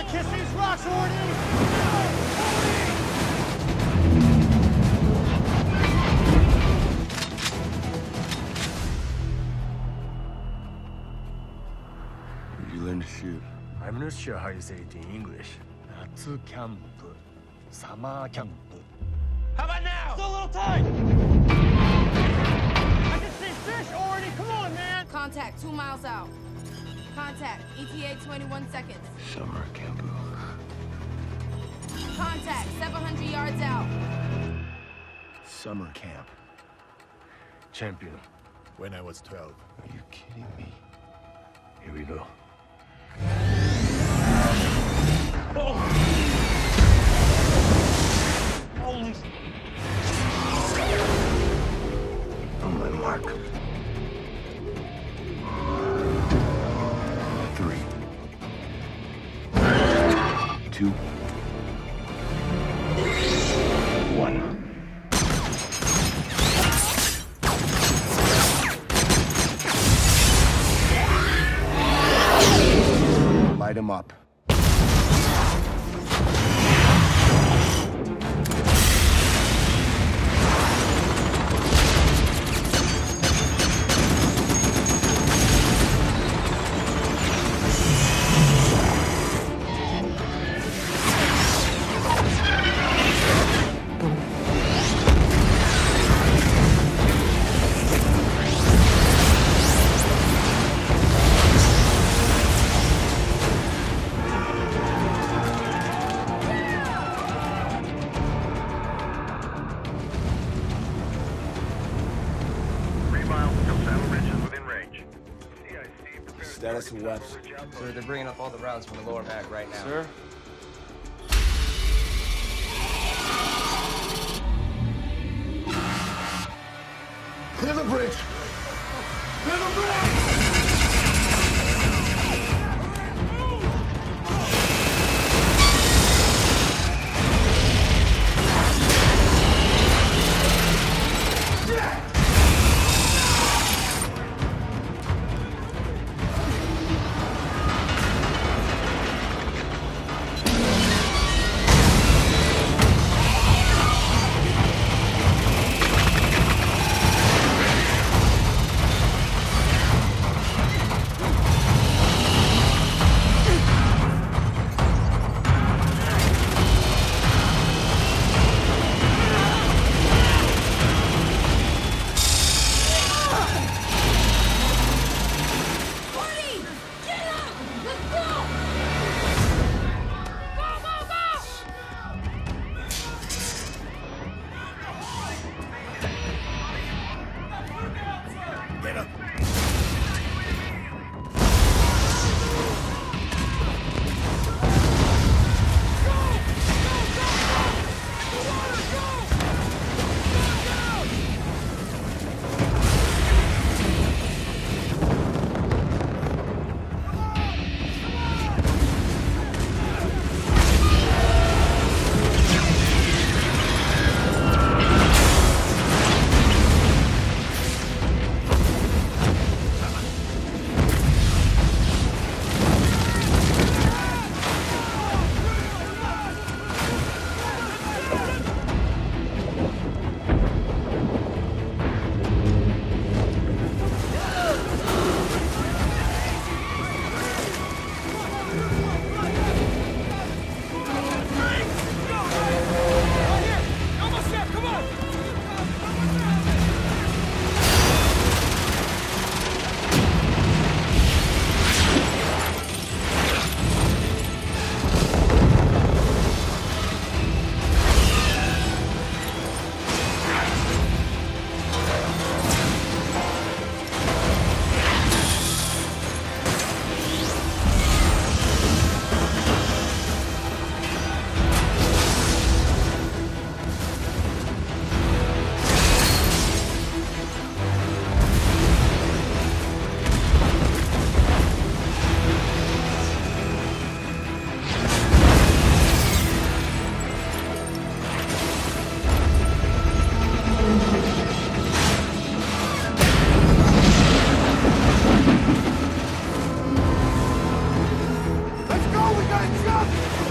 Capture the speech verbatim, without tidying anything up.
Kiss these rocks, Horny! Where did you learn to shoot? I'm not sure how you say it in English. Natsu camp. Summer camp. How about now? Still a little tight! I can see fish, Horny! Come on, man! Contact two miles out. Contact, E T A twenty-one seconds. Summer camp. Contact, seven hundred yards out. Summer camp. Champion. When I was twelve. Are you kidding me? Here we go. Oh! Holy... On my mark. Three. Two. One. Light him up. Status of Webs. Sir, they're bringing up all the rounds from the lower mag right now. Sir? Clear the bridge! Clear the bridge! up!